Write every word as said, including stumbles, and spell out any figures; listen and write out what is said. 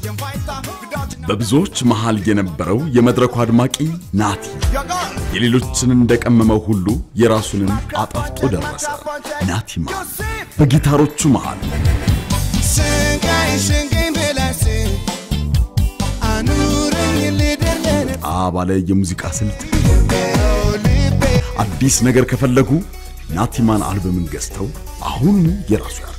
በብዙዎች መሃል የነበረው የመድረኩ አድማቂ ናቲ የሌሎችን እንደቀመመው ሁሉ የራሱን አጣፍጦ ደረሰ ናቲማ በጊታሮቹ መሃል አባለ የሙዚቃ ስልት አዲስ ነገር ከፈለጉ ናቲማን አልበምን ገዝተው አሁን የራሱ